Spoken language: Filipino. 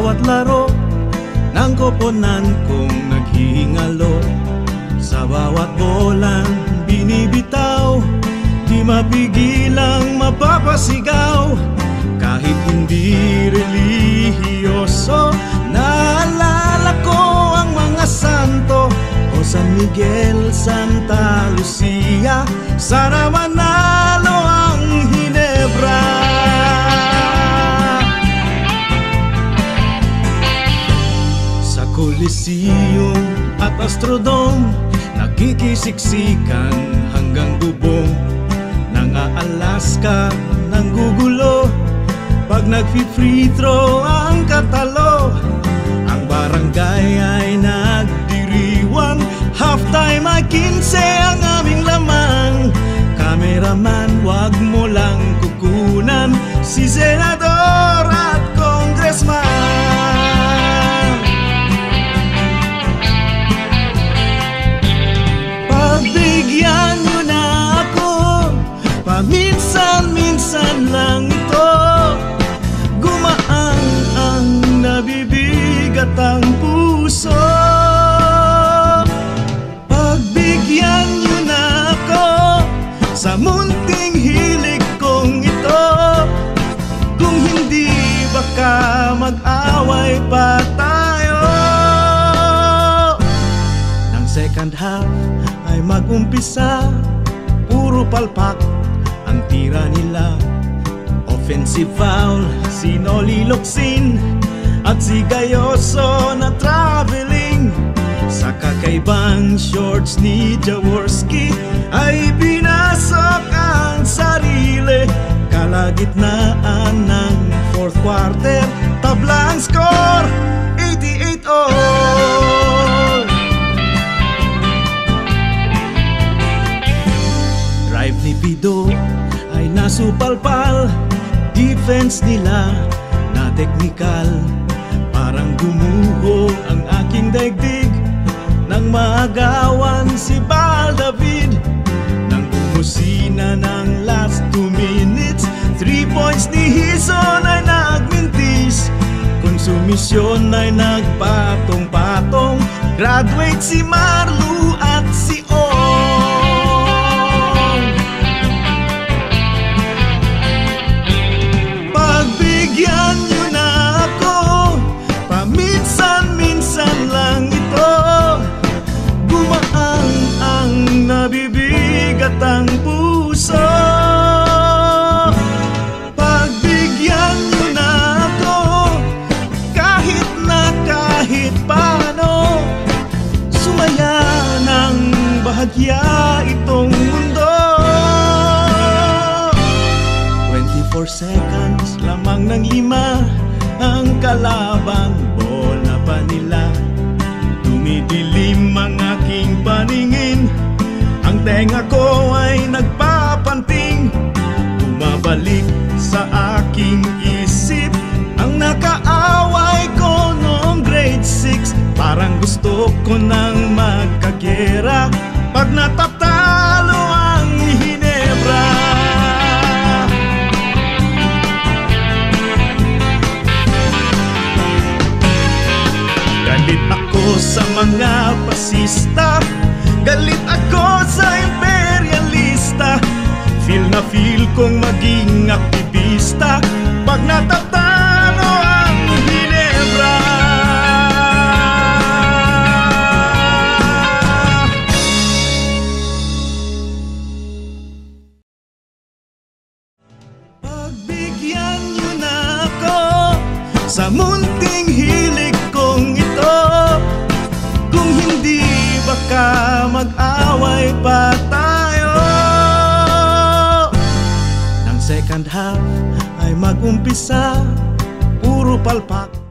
bawat laro ng koponan kong naghihingalo. Sa bawat bolang binibitaw, di mapigilang mapapasigaw. Kahit hindi relihiyoso, naalala ko ang mga santo o San Miguel, Santa Lucia. Sana manalo ang Ginebra. Sa Coliseum at Astrodome, nakikisiksikan hanggang bubong. Nang-Alaska, nanggugulo pag nag-free throw ang katalo. Ang barangay ay nagdiriwang, halftime ay 15 ang aming lamang. Cameraman, wag mo lang kukunan si senador at congressman. Pagbigyan nyo na ako, paminsan-minsan lang ito. Gumaan ang nabibigat ang puso. Pagbigyan nyo na ako sa munting hilig kong ito. Kung hindi, baka mag-away pa tayo. Nang second half ay mag-umpisa, puro palpak ang tira nila. Offensive foul, si Noli Locsin at si Gayoso na traveling. Sa kakaibang shorts ni Jaworski ay pinasok ang sarili. Kalagitnaan ng fourth quarter, tabla ang score, 88 all. Drive ni Pido ay nasupalpal, defense nila na technical. Parang gumuho ang aking daigdig nang maagawan si Bal David. Nang bumusina ng last 2 minutes, 3 points ni Hison ay nagmintis. Konsumisyon ay nagpatong-patong, graduate si Marlu at si Ong. Pagbigyan nyo na ako, paminsan-minsan lang ito. Gumaan ang nabibigat ang puso. Pagbigyan nyo na ako, kahit paano. Sumaya ng bahagya itong mundo. 24 seconds lamang ng 5 ang kalabang bola pa nila. Dumidilim ang aking paningin, ang tenga ko ay nagpapanting. Bumabalik sa aking isip ang nakaaway ko noong grade 6. Parang gusto ko nang magkagera pag natatalo ang Ginebra. Galit ako sa mga pasista, galit ako sa imperialista. Feel na feel kong maging aktivista pag natatalo ang Ginebra. Pagbigyan nyo na ako sa munting hilig kong ito. Kung hindi, baka mag-away pa tayo. Nang second half ay mag-umpisa, puro palpak